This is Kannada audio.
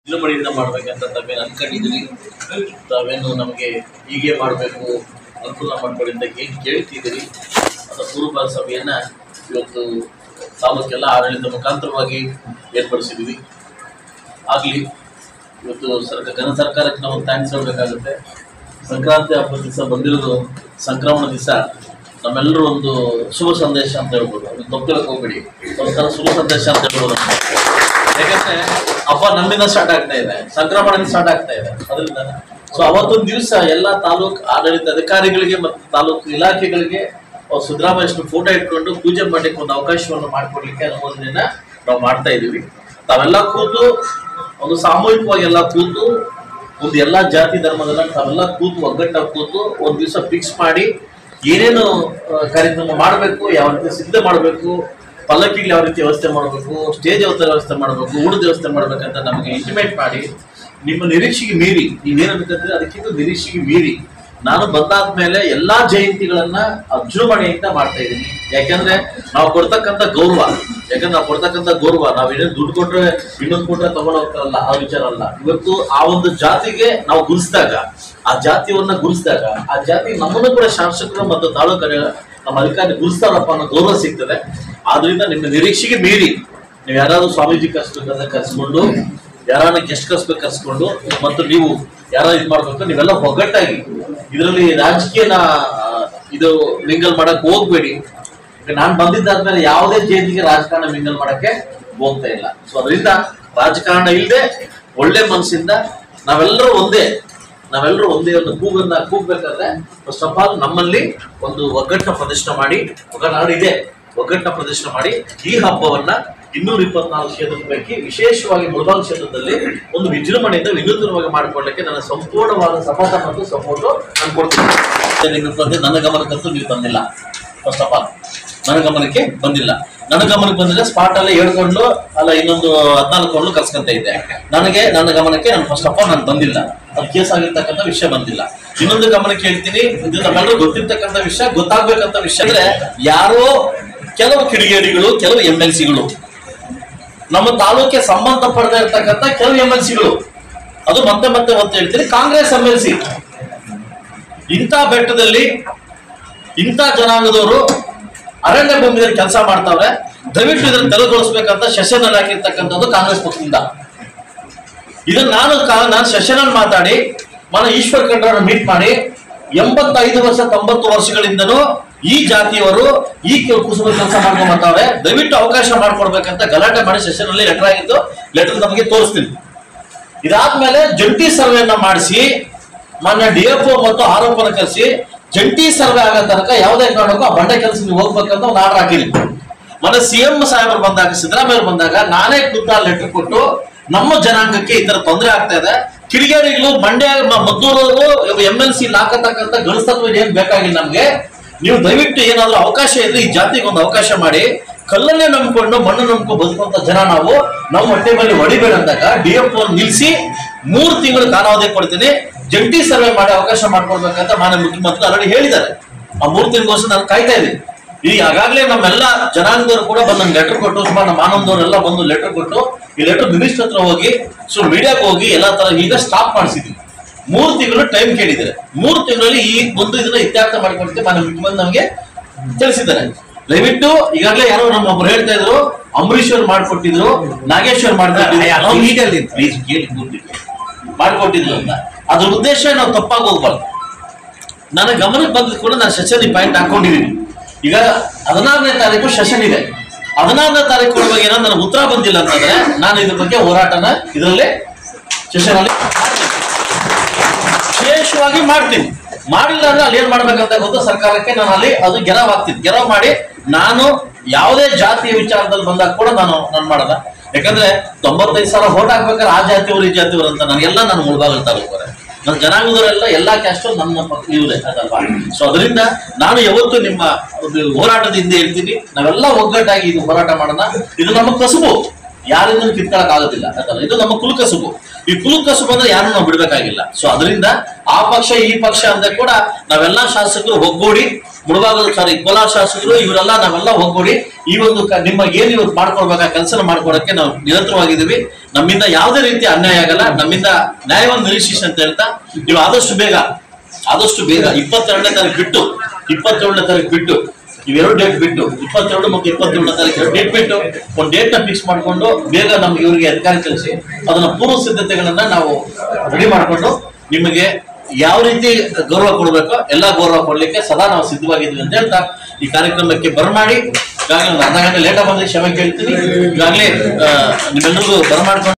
ವಿಜೃಂಭಣೆಯಿಂದ ಮಾಡಬೇಕಂತ ತಾವೇನು ಅನ್ಕೊಂಡಿದ್ದೀರಿ, ತಾವೇನು ನಮಗೆ ಹೀಗೆ ಮಾಡಬೇಕು ಅನುಕೂಲ ಮಾಡ್ಕೊಳ್ಳಿ ಅಂತ ಏನು ಕೇಳ್ತಿದ್ದೀರಿ, ಅದರ ಪೂರ್ವ ಸಭೆಯನ್ನು ಇವತ್ತು ತಾಲೂಕೆಲ್ಲ ಆಡಳಿತ ಮುಖಾಂತರವಾಗಿ ಏರ್ಪಡಿಸಿದ್ದೀವಿ. ಆಗಲಿ ಇವತ್ತು ಘನ ಸರ್ಕಾರಕ್ಕೆ ನಾವು ಥ್ಯಾಂಕ್ಸ್ ಹೇಳಬೇಕಾಗುತ್ತೆ. ಸಂಕ್ರಾಂತಿ ಹಬ್ಬದ ದಿವಸ ಬಂದಿರೋದು ಸಂಕ್ರಮಣ ದಿವಸ ನಮ್ಮೆಲ್ಲರೂ ಒಂದು ಶುಭ ಸಂದೇಶ ಅಂತ ಹೇಳ್ಬೋದು. ಅದನ್ನು ತಪ್ಪಳಕ್ಕೆ ಹೋಗ್ಬೇಡಿ, ಒಂಥರ ಶುಭ ಸಂದೇಶ ಅಂತ ಹೇಳ್ಬೋದು. ಯಾಕಂದ್ರೆ ಹಬ್ಬ ನಮ್ಮಿಂದ ಸ್ಟಾರ್ಟ್ ಆಗ್ತಾ ಇದೆ, ಸಂಕ್ರಮಣದಿಂದ ಸ್ಟಾರ್ಟ್ ಆಗ್ತಾ ಇದೆ. ಅದರಿಂದ ಸೊ ಅವತ್ತೊಂದು ದಿವಸ ಎಲ್ಲ ತಾಲೂಕು ಆಡಳಿತ ಅಧಿಕಾರಿಗಳಿಗೆ ಮತ್ತು ತಾಲೂಕು ಇಲಾಖೆಗಳಿಗೆ ಸಿದ್ದರಾಮಯ್ಯ ಫೋಟೋ ಇಟ್ಕೊಂಡು ಪೂಜೆ ಮಾಡಲಿಕ್ಕೆ ಒಂದು ಅವಕಾಶವನ್ನು ಮಾಡಿಕೊಡ್ಲಿಕ್ಕೆ ಅನುಮೋದನೆಯನ್ನ ನಾವು ಮಾಡ್ತಾ ಇದ್ದೀವಿ. ತಾವೆಲ್ಲ ಕೂತು ಒಂದು ಸಾಮೂಹಿಕವಾಗಿ ಎಲ್ಲ ಕೂತು ಒಂದು ಎಲ್ಲ ಜಾತಿ ಧರ್ಮದಲ್ಲ ತಾವೆಲ್ಲ ಕೂತು ಒಗ್ಗಟ್ಟಾಗಿ ಕೂತು ಒಂದು ದಿವಸ ಫಿಕ್ಸ್ ಮಾಡಿ ಏನೇನು ಕಾರ್ಯಕ್ರಮ ಮಾಡಬೇಕು, ಯಾವ ರೀತಿ ಸಿದ್ಧ ಮಾಡಬೇಕು, ಪಲ್ಲಕ್ಕಿಗೆ ಯಾವ ರೀತಿ ವ್ಯವಸ್ಥೆ ಮಾಡಬೇಕು, ಸ್ಟೇಜ್ ವ್ಯವಸ್ಥೆ ಮಾಡಬೇಕು, ಊಟದ ವ್ಯವಸ್ಥೆ ಮಾಡ್ಬೇಕಂತ ನಮಗೆ ಇಂಟಿಮೇಟ್ ಮಾಡಿ ನಿಮ್ಮ ನಿರೀಕ್ಷೆಗೆ ಮೀರಿ ನೀವೇನಂತಂದ್ರೆ ಅದಕ್ಕಿಂತ ನಿರೀಕ್ಷೆಗೆ ಮೀರಿ ನಾನು ಬಂದಾದ್ಮೇಲೆ ಎಲ್ಲಾ ಜಯಂತಿಗಳನ್ನ ಅಜೃಂಭಣೆಯಿಂದ ಮಾಡ್ತಾ ಇದ್ದೀನಿ. ಯಾಕಂದ್ರೆ ನಾವು ಕೊಡ್ತಕ್ಕಂಥ ಗೌರವ, ನಾವೇನೇನು ದುಡ್ಡು ಕೊಟ್ರೆ ಇನ್ನೊಂದು ಕೊಟ್ರೆ ತಗೊಂಡು ಹೋಗ್ತಾರಲ್ಲ, ಆ ವಿಚಾರ ಅಲ್ಲ. ಇವತ್ತು ಆ ಒಂದು ಜಾತಿಗೆ ನಾವು ಗುರುಸಿದಾಗ, ಆ ಜಾತಿಯನ್ನ ಗುರುಸಿದಾಗ ಆ ಜಾತಿ ನಮ್ಮನ್ನು ಕೂಡ ಶಾಸಕರು ಮತ್ತು ತಾಲೂಕು ನಮ್ಮ ಅಧಿಕಾರಿ ಗುರುಸ್ತಾರಪ್ಪ ಅನ್ನೋ ಗೌರವ ಸಿಗ್ತದೆ. ಆದ್ರಿಂದ ನಿಮ್ಮ ನಿರೀಕ್ಷೆಗೆ ಮೀರಿ ನೀವು ಯಾರಾದ್ರೂ ಸ್ವಾಮೀಜಿ ಕರ್ಸ್ಬೇಕಾದ್ರೆ ಕರ್ಸ್ಕೊಂಡು, ಯಾರನ್ನ ಗೆಸ್ಟ್ ಕರ್ಸ್ಕೊಂಡು ಮತ್ತು ನೀವು ಯಾರ ಇದು ಮಾಡ್ಬೇಕು, ನೀವೆಲ್ಲ ಒಗ್ಗಟ್ಟಾಗಿ ಇದರಲ್ಲಿ ರಾಜಕೀಯನ ಇದು ಮಿಂಗಲ್ ಮಾಡಕ್ ಹೋಗ್ಬೇಡಿ. ನಾನು ಬಂದಿದ್ದಾದ್ಮೇಲೆ ಯಾವುದೇ ಜಯಂತಿಗೆ ರಾಜಕಾರಣ ಮಿಂಗಲ್ ಮಾಡಕ್ಕೆ ಹೋಗ್ತಾ ಇಲ್ಲ. ಸೊ ಅದರಿಂದ ರಾಜಕಾರಣ ಇಲ್ಲದೆ ಒಳ್ಳೆ ಮನಸ್ಸಿಂದ ನಾವೆಲ್ಲರೂ ಒಂದೇ ಒಂದು ಕೂಗ್ಬೇಕಾದ್ರೆ ಫಸ್ಟ್ ಆಫ್ ಆಲ್ ನಮ್ಮಲ್ಲಿ ಒಂದು ಒಗ್ಗಟ್ಟನ್ನ ಪ್ರದರ್ಶನ ಮಾಡಿ, ಒಗ್ಗಟ್ಟನ್ನ ಪ್ರದರ್ಶನ ಮಾಡಿ ಈ ಹಬ್ಬವನ್ನ 224 ಕ್ಷೇತ್ರದ ಪೈಕಿ ವಿಶೇಷವಾಗಿ ಮುಳಬಾಗಿಲು ಕ್ಷೇತ್ರದಲ್ಲಿ ಒಂದು ವಿಜೃಂಭಣೆಯಿಂದ ವಿನೂತನವಾಗಿ ಮಾಡಿಕೊಳ್ಳಕ್ಕೆ ನನ್ನ ಸಂಪೂರ್ಣವಾದ ಸಮರ್ಥ ಮತ್ತು ಸಪೋರ್ಟ್ ನಾನು ಕೊಡ್ತೀನಿ. ನನ್ನ ಗಮನಕ್ಕಂತೂ ನೀವು ಬಂದಿಲ್ಲ. ಫಸ್ಟ್ ಆಫ್ ಆಲ್ ನನ್ನ ಗಮನಕ್ಕೆ ಬಂದಿಲ್ಲ. ಸ್ಪಾಟ್ ಅಲ್ಲೇ ಹೇಳ್ಕೊಂಡು ಅಲ್ಲ ಇನ್ನೊಂದು 14 ಕೊಂಡು ಕರ್ಸ್ಕೊಂತ ಇದ್ದೆ. ನನ್ನ ಗಮನಕ್ಕೆ ಫಸ್ಟ್ ಆಫ್ ಆಲ್ ನಾನು ಬಂದಿಲ್ಲ. ಅದು ಕೇಸ್ ಆಗಿರ್ತಕ್ಕಂಥ ವಿಷಯ ಬಂದಿಲ್ಲ. ಇನ್ನೊಂದು ಗಮನಕ್ಕೆ ಹೇಳ್ತೀನಿ, ಇದು ನಮ್ಮೆಲ್ಲರೂ ಗೊತ್ತಿರ್ತಕ್ಕಂಥ ವಿಷಯ, ಗೊತ್ತಾಗ್ಬೇಕಂತ ವಿಷಯ ಅಂದ್ರೆ ಯಾರೋ ಕೆಲವು ಕಿಡಿಗೇಡಿಗಳು, ಕೆಲವು MLCಗಳು, ನಮ್ಮ ತಾಲೂಕಿಗೆ ಸಂಬಂಧ ಪಡದೇ ಇರ್ತಕ್ಕಂಥ ಕೆಲವು MLCಗಳು, ಅದು ಮತ್ತೆ ಹೇಳ್ತೀನಿ, ಕಾಂಗ್ರೆಸ್ MLC ಇಂಥ ಬೆಟ್ಟದಲ್ಲಿ ಇಂಥ ಜನಾಂಗದವರು ಅರಣ್ಯ ಭೂಮಿಯಲ್ಲಿ ಕೆಲಸ ಮಾಡ್ತಾವ್ರೆ. ದಯವಿಟ್ಟು ಇದನ್ನು ತೆರವುಗೊಳಿಸ್ಬೇಕಂತ ಸೆಷನ್ ಅಲ್ಲಿ ಹಾಕಿರ್ತಕ್ಕಂಥದ್ದು ಕಾಂಗ್ರೆಸ್ ಪಕ್ಷದಿಂದ. ಇದನ್ನ ನಾನು ಸೆಷನ್ ಅಲ್ಲಿ ಮಾತಾಡಿ ಈಶ್ವರ್ ಖಂಡ್ರೆ ಮೀಟ್ ಮಾಡಿ 85 ವರ್ಷ 90 ವರ್ಷಗಳಿಂದನೂ ಈ ಜಾತಿಯವರು ಈ ಕುಸುಮ ಕೆಲಸ ಮಾಡ್ಕೊಂಡ್ ಬರ್ತಾವ್ರೆ, ದಯವಿಟ್ಟು ಅವಕಾಶ ಮಾಡ್ಕೊಡ್ಬೇಕಂತ ಗಲಾಟೆ ಮಾಡಿ ಸೆಷನ್ ಅಲ್ಲಿ ಲೆಟರ್ ಆಗಿದ್ದು. ಲೆಟರ್ ನಮಗೆ ತೋರಿಸ್ತೀನಿ. ಇದಾದ್ಮೇಲೆ ಜಂಟಿ ಸರ್ವೆಯನ್ನ ಮಾಡಿಸಿ ಮಾನ್ಯ DFO ಮತ್ತು ಆರೋಪನ ಕರೆಸಿ ಜಂಟಿ ಸರ್ವೆ ಆಗೋ ತನಕ ಯಾವುದೇ ಕಾರಣಕ್ಕೂ ಆ ಬಂಡೆ ಕೆಲಸ ನೀವು ಹೋಗ್ಬೇಕಂತ ಒಂದು ಆರ್ಡರ್ ಹಾಕಿದೀನಿ. ಮೊನ್ನೆ CM ಸಾಹೇಬರು ಬಂದಾಗ, ಸಿದ್ದರಾಮಯ್ಯ ಬಂದಾಗ ನಾನೇ ಖುದ್ದಾಗಿ ಲೆಟರ್ ಕೊಟ್ಟು ನಮ್ಮ ಜನಾಂಗಕ್ಕೆ ಈ ತರ ತೊಂದರೆ ಆಗ್ತಾ ಇದೆ, ಕಿಡಿಗೇಡಿಗಳು ಮಂಡ್ಯ ಮದ್ದೂರವರು MLC ಹಾಕತಕ್ಕಂಥ ಗಳಿಸ್ತತ್ವ ಏನ್ ಬೇಕಾಗಿಲ್ಲ ನಮ್ಗೆ, ನೀವು ದಯವಿಟ್ಟು ಏನಾದ್ರೂ ಅವಕಾಶ ಇದ್ರೆ ಈ ಜಾತಿಗೆ ಒಂದು ಅವಕಾಶ ಮಾಡಿ, ಕಲ್ಲನ್ನೇ ನಂಬ್ಕೊಂಡು ಮಣ್ಣು ನಂಬ್ಕೊಂಡು ಬದುಕುವಂತ ಜನ ನಾವು, ನಮ್ಮ ಹೊಟ್ಟೆ ಮೇಲೆ ಹೊಡಿಬೇಡ ಅಂದಾಗ DFO ನಿಲ್ಲಿಸಿ 3 ತಿಂಗಳು ಕಾಲಾವಧಿ ಕೊಡ್ತೀನಿ, ಜಂಟಿ ಸರ್ವೆ ಮಾಡಿ ಅವಕಾಶ ಮಾಡ್ಕೊಡ್ಬೇಕಂತ ಮಾನ್ಯ ಮುಖ್ಯಮಂತ್ರಿ ಆಲ್ರೆಡಿ ಹೇಳಿದ್ದಾರೆ. ಆ 3 ತಿಂಗಳಿಗೋಸ್ಕರ ನಾನು ಕಾಯ್ತಾ ಇದ್ದೀನಿ. ಈಗ ಆಗಾಗಲೇ ನಮ್ಮೆಲ್ಲ ಜನಾಂಗದವರು ಕೂಡ ಬಂದು ಲೆಟರ್ ಕೊಟ್ಟು, ಸುಮಾರು ನಮ್ಮ ಆನಂದವರೆಲ್ಲ ಬಂದು ಲೆಟರ್ ಕೊಟ್ಟು, ಈ ಲೆಟರ್ ಮಿನಿಸ್ಟರ್ ಹತ್ರ ಹೋಗಿ ಮೀಡಿಯಾಕ್ಕೆ ಹೋಗಿ ಎಲ್ಲಾ ತರ ಈಗ ಸ್ಟಾಪ್ ಮಾಡಿಸಿದ್ವಿ. 3 ತಿಂಗಳು ಟೈಮ್ ಕೇಳಿದ್ದಾರೆ. 3 ತಿಂಗಳಲ್ಲಿ ಈ ಒಂದು ಇದನ್ನ ಇತ್ಯರ್ಥ ಮಾಡಿಕೊಡ್ತೀವಿ ಮಾನ್ಯ ಮುಖ್ಯಮಂತ್ರಿ ನಮಗೆ ತಿಳಿಸಿದ್ದಾರೆ. ದಯವಿಟ್ಟು ಈಗಾಗಲೇ ಯಾರೋ ನಮ್ಮೊಬ್ರು ಹೇಳ್ತಾ ಇದ್ರು, ಅಂಬರೀಶ್ ಅವ್ರು ಮಾಡ್ಕೊಟ್ಟಿದ್ರು, ನಾಗೇಶ್ವರ್ ಮಾಡ್ಕೊಟ್ಟಿದ್ರು ಅಂತ. ಅದ್ರ ಉದ್ದೇಶ ನಾವು ತಪ್ಪಾಗಿ ಹೋಗ್ಬಾರ್ದು. ನನ್ನ ಗಮನಕ್ಕೆ ಬಂದ ಕೂಡ ನಾನು ಸೆಷನ್ ಪಾಯಿಂಟ್ ಹಾಕೊಂಡಿದ್ದೀನಿ. ಈಗ 16ನೇ ತಾರೀಕು ಸೆಷನ್ ಇದೆ. 16ನೇ ತಾರೀಕು ಕೊಡುವಾಗ ಏನೋ ನನಗೆ ಉತ್ತರ ಬಂದಿಲ್ಲ ಅಂತಂದ್ರೆ ನಾನು ಇದ್ರ ಬಗ್ಗೆ ಹೋರಾಟನ ಇದರಲ್ಲಿ ಸೆಷನ್ ಅಲ್ಲಿ ವಿಶೇಷವಾಗಿ ಮಾಡ್ತೀನಿ. ಮಾಡಿಲ್ಲ ಅಂದ್ರೆ ಅಲ್ಲಿ ಏನ್ ಮಾಡ್ಬೇಕಂತ ಗೊತ್ತು, ಸರ್ಕಾರಕ್ಕೆ ನಾನು ಅಲ್ಲಿ ಅದು ಗೆರವ್ ಆಗ್ತೀನಿ. ಗೆರವ್ ಮಾಡಿ ನಾನು ಯಾವುದೇ ಜಾತಿಯ ವಿಚಾರದಲ್ಲಿ ಬಂದಾಗ ಕೂಡ ನಾನು ಮಾಡಲ್ಲ. ಯಾಕಂದ್ರೆ 95,000 ವೋಟ್ ಹಾಕ್ಬೇಕಾದ್ರೆ ಆ ಜಾತಿಯವರು ಈ ಜಾತಿಯವರು ಅಂತ ನಾನು ಮುಳಬಾಗಿಲು ತಾಲೂಕು ನನ್ನ ಜನಾಂಗದವರೆಲ್ಲ ಎಲ್ಲಾ ಕ್ಯಾಸ್ಟ್ ನನ್ನ ಇವರೇ ಅದಲ್ವಾ. ಸೊ ಅದರಿಂದ ನಾನು ಯಾವತ್ತು ನಿಮ್ಮ ಒಂದು ಹೋರಾಟದಿಂದ ಹೇಳ್ತೀನಿ, ನಾವೆಲ್ಲ ಒಗ್ಗಟ್ಟಾಗಿ ಇದು ಹೋರಾಟ ಮಾಡೋಣ. ಇದು ನಮ್ಮ ಕಸುಬು. ಯಾರಿಂದ ಕಿತ್ಕೊಳ್ಳಕ್ ಆಗೋದಿಲ್ಲ ಅಂತಲ್ಲ. ಇದು ನಮ್ಮ ಕುಲಕಸುಬು. ಈ ಕುಲಕಸುಬು ಅಂದ್ರೆ ಯಾರನ್ನು ನಾವು ಬಿಡ್ಬೇಕಾಗಿಲ್ಲ. ಸೊ ಅದರಿಂದ ಆ ಪಕ್ಷ ಈ ಪಕ್ಷ ಅಂತ ಕೂಡ ನಾವೆಲ್ಲಾ ಶಾಸಕರು ಒಗ್ಗೂಡಿ, ಮುಳಬಾಗಿಲು ಕೋಲಾರ ಶಾಸಕರು ಇವರೆಲ್ಲ ನಾವೆಲ್ಲ ಒಗ್ಗೂಡಿ ಈ ಒಂದು ನಿಮ್ಮ ಏನ್ ಇವತ್ತು ಮಾಡ್ಕೊಡ್ಬೇಕಾ ಕೆಲಸ ಮಾಡ್ಕೊಡಕ್ಕೆ ನಾವು ನಿರಂತರವಾಗಿದ್ದೀವಿ. ನಮ್ಮಿಂದ ಯಾವುದೇ ರೀತಿ ಅನ್ಯಾಯ ಆಗಲ್ಲ, ನಮ್ಮಿಂದ ನ್ಯಾಯವನ್ನು ನಿರೀಕ್ಷಿಸಿ ಅಂತ ಹೇಳ್ತಾ ನೀವು ಆದಷ್ಟು ಬೇಗ 22ನೇ ತಾರೀಕು ಬಿಟ್ಟು ಇವೆರಡು ಡೇಟ್ ಬಿಟ್ಟು 22 ಮತ್ತು 27ನೇ ತಾರೀಕು ಡೇಟ್ ಬಿಟ್ಟು ಒಂದು ಡೇಟ್ ನ ಫಿಕ್ಸ್ ಮಾಡ್ಕೊಂಡು ಬೇಗ ನಮ್ಗೆ ಇವರಿಗೆ ಅಧಿಕಾರ ಕಳಿಸಿ ಅದನ್ನ ಪೂರ್ವ ಸಿದ್ಧತೆಗಳನ್ನ ನಾವು ರೆಡಿ ಮಾಡ್ಕೊಂಡು ನಿಮಗೆ ಯಾವ ರೀತಿ ಗೌರವ ಕೊಡಬೇಕೋ ಎಲ್ಲಾ ಗೌರವ ಕೊಡ್ಲಿಕ್ಕೆ ಸದಾ ನಾವು ಸಿದ್ಧವಾಗಿದ್ವಿ ಅಂತ ಹೇಳ್ತಾ ಈ ಕಾರ್ಯಕ್ರಮಕ್ಕೆ ಬರಮಾಡಿ. ಈಗಾಗಲೇ ಒಂದು ಅರ್ಧ ಗಂಟೆ ಲೇಟ್ ಆಗಿ ಬಂದ್ರೆ ಕ್ಷಮೆ ಕೇಳ್ತೀನಿ. ಈಗಾಗಲೇ ನಿಮ್ಮೆಲ್ಲರಿಗೂ ಬರಮಾಡ್ಕೊಂಡು